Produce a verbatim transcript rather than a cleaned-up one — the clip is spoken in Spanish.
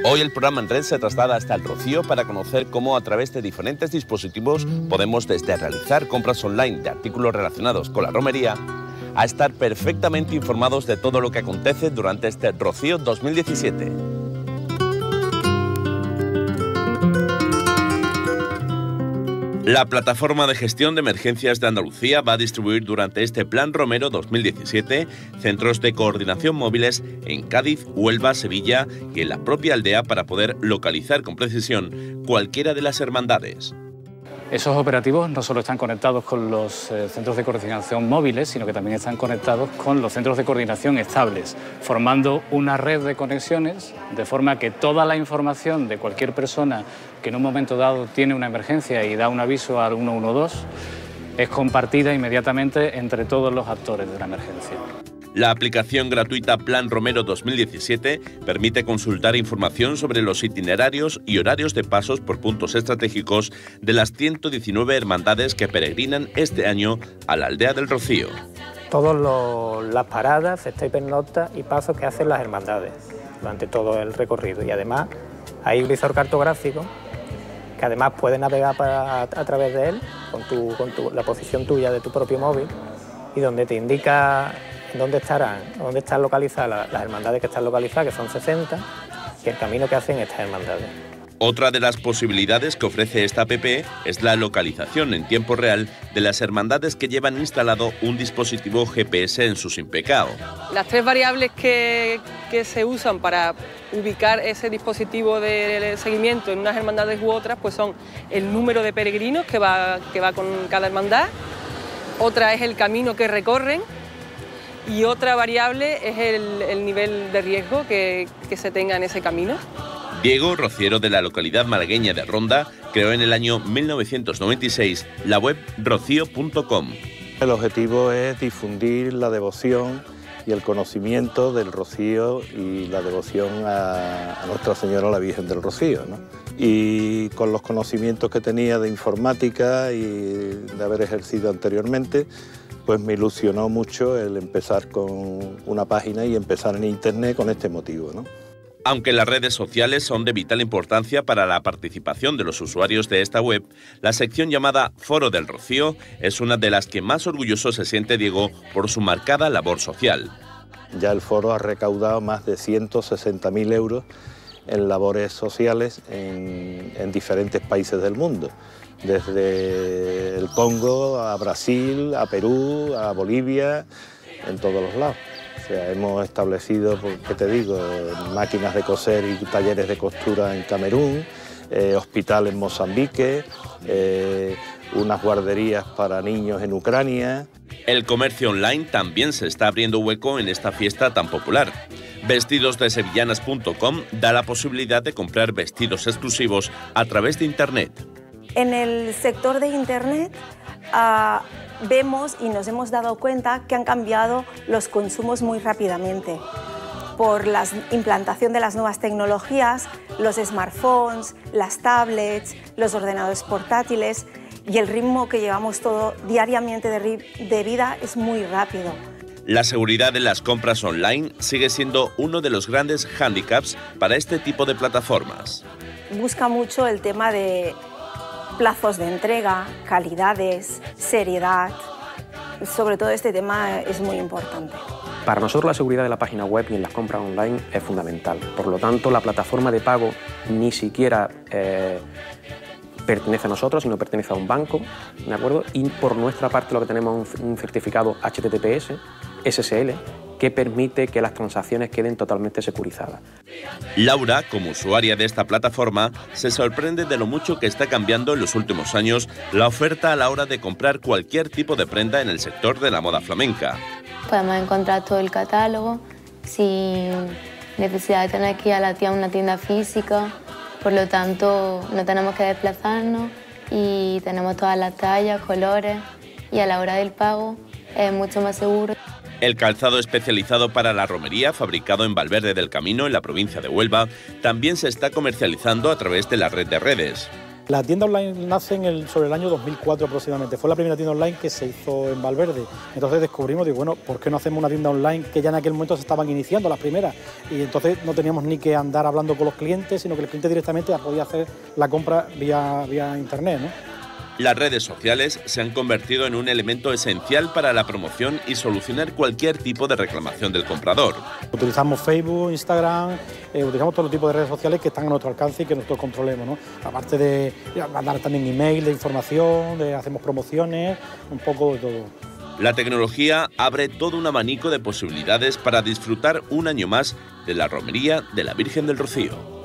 Hoy el programa en red se traslada hasta El Rocío para conocer cómo a través de diferentes dispositivos podemos desde realizar compras online de artículos relacionados con la romería a estar perfectamente informados de todo lo que acontece durante este Rocío dos mil diecisiete. La Plataforma de Gestión de Emergencias de Andalucía va a distribuir durante este Plan Romero dos mil diecisiete centros de coordinación móviles en Cádiz, Huelva, Sevilla y en la propia aldea para poder localizar con precisión cualquiera de las hermandades. Esos operativos no solo están conectados con los eh, centros de coordinación móviles, sino que también están conectados con los centros de coordinación estables, formando una red de conexiones de forma que toda la información de cualquier persona que en un momento dado tiene una emergencia y da un aviso al uno uno dos es compartida inmediatamente entre todos los actores de la emergencia. La aplicación gratuita Plan Romero dos mil diecisiete permite consultar información sobre los itinerarios y horarios de pasos por puntos estratégicos de las ciento diecinueve hermandades que peregrinan este año a la aldea del Rocío. Todas las paradas, festa y pernocta y pasos que hacen las hermandades durante todo el recorrido. Y además hay un visor cartográfico que además puedes navegar para, a través de él con, tu, con tu, la posición tuya de tu propio móvil y donde te indica dónde estarán, dónde están localizadas las hermandades que están localizadas, que son sesenta, y el camino que hacen estas hermandades. Otra de las posibilidades que ofrece esta app es la localización en tiempo real de las hermandades que llevan instalado un dispositivo G P S en su SIMPECAO. Las tres variables que, que se usan para ubicar ese dispositivo de seguimiento en unas hermandades u otras pues son el número de peregrinos que va, que va con cada hermandad, otra es el camino que recorren, y otra variable es el, el nivel de riesgo que, que se tenga en ese camino. Diego, rociero de la localidad malagueña de Ronda, creó en el año mil novecientos noventa y seis la web rocío punto com. El objetivo es difundir la devoción y el conocimiento del Rocío y la devoción a, a Nuestra Señora la Virgen del Rocío, ¿no? Y con los conocimientos que tenía de informática y de haber ejercido anteriormente, pues me ilusionó mucho el empezar con una página y empezar en Internet con este motivo, ¿no? Aunque las redes sociales son de vital importancia para la participación de los usuarios de esta web, la sección llamada Foro del Rocío es una de las que más orgulloso se siente Diego por su marcada labor social. Ya el foro ha recaudado más de ciento sesenta mil euros en labores sociales en, en diferentes países del mundo, desde el Congo a Brasil, a Perú, a Bolivia, en todos los lados. O sea, hemos establecido, ¿qué te digo?, máquinas de coser y talleres de costura en Camerún, eh, hospital en Mozambique, eh, unas guarderías para niños en Ucrania. El comercio online también se está abriendo hueco en esta fiesta tan popular. Vestidos de sevillanas punto com da la posibilidad de comprar vestidos exclusivos a través de Internet. En el sector de Internet uh, vemos y nos hemos dado cuenta que han cambiado los consumos muy rápidamente por la implantación de las nuevas tecnologías, los smartphones, las tablets, los ordenadores portátiles y el ritmo que llevamos todo diariamente de, de vida es muy rápido. La seguridad de las compras online sigue siendo uno de los grandes hándicaps para este tipo de plataformas. Busca mucho el tema de plazos de entrega, calidades, seriedad. Sobre todo este tema es muy importante. Para nosotros la seguridad de la página web y en las compras online es fundamental. Por lo tanto, la plataforma de pago ni siquiera eh, pertenece a nosotros, sino pertenece a un banco, ¿de acuerdo? Y por nuestra parte lo que tenemos es un, un certificado H T T P S, S S L, que permite que las transacciones queden totalmente securizadas. Laura, como usuaria de esta plataforma, se sorprende de lo mucho que está cambiando en los últimos años la oferta a la hora de comprar cualquier tipo de prenda en el sector de la moda flamenca. Podemos encontrar todo el catálogo sin necesidad de tener que ir a la tienda, una tienda física, por lo tanto no tenemos que desplazarnos y tenemos todas las tallas, colores y a la hora del pago es mucho más seguro. El calzado especializado para la romería, fabricado en Valverde del Camino, en la provincia de Huelva, también se está comercializando a través de la red de redes. La tienda online nace en el, sobre el año dos mil cuatro aproximadamente, fue la primera tienda online que se hizo en Valverde. Entonces descubrimos, digo, bueno, ¿por qué no hacemos una tienda online que ya en aquel momento se estaban iniciando las primeras? Y entonces no teníamos ni que andar hablando con los clientes, sino que el cliente directamente ya podía hacer la compra vía, vía internet, ¿no? Las redes sociales se han convertido en un elemento esencial para la promoción y solucionar cualquier tipo de reclamación del comprador. Utilizamos Facebook, Instagram, eh, utilizamos todo tipo de redes sociales que están a nuestro alcance y que nosotros controlemos, ¿no? Aparte de mandar también email de información, de hacemos promociones, un poco de todo. La tecnología abre todo un abanico de posibilidades para disfrutar un año más de la romería de la Virgen del Rocío.